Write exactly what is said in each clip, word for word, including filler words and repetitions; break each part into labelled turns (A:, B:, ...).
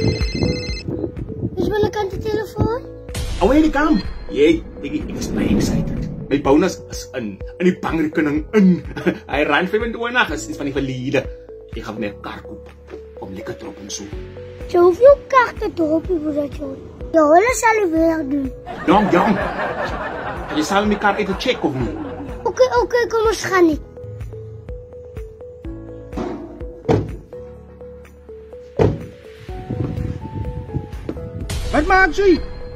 A: Is my kant die telefoon?
B: Hou jy die kam? Jy, ek, ek is baie excited. My bonus is in, in die bangrekening in. Hy ran vyfentwintig, is iets van die verlede. Ek gaan my kar koop, om lekker trop en so.
A: Jy hoef jou kar te drop, broeder John. Ja, hulle sal die werk doen.
B: Jong, jong. Jy sal my kar uit te check of nie?
A: Oké, oké, kom ons gaan nie.
B: Wat maak jy?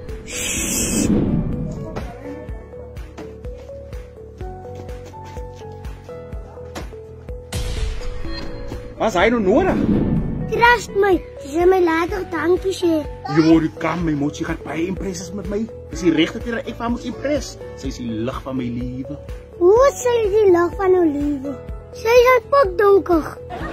B: Wat is hy nou nodig?
A: Trust my, sy sê my later dankie sê.
B: Jo, die kam, my motsie gaat baie impresses met my. Is die rechte keer dat ek van moet impress. Sy is die lig van my liewe.
A: Hoe is sy die lig van jou liewe? Sy is al pak donker.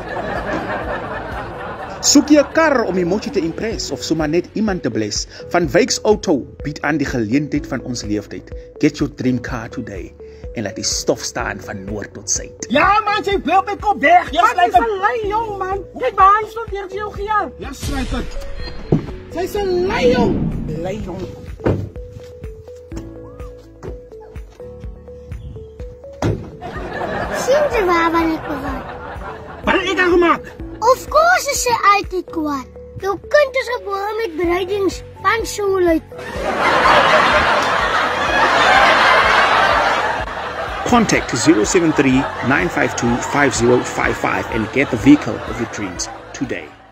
B: Soek jy 'n kar om die motjie te impress of sommer net iemand te bless? Van Wyks Auto bied aan die geleentheid van ons leeftyd. Get your dream car today en laat die stof staan van noord tot suid.
C: Ja man, sy wil my kop weg. Ja, sy is 'n lei jong man. Kyk waar hy stop hier jou gejaar. Ja, sluit dit. Sy is 'n lei jong. Lei jong.
A: Sien jy waar van ek bewaar?
B: Wat het ek aan gemaak?
A: Of course is sy altyd kwaad. Jou kind is gebore met bereidings van souluit.
B: Contact zero seven three nine five two five zero five five and get the vehicle of your dreams today.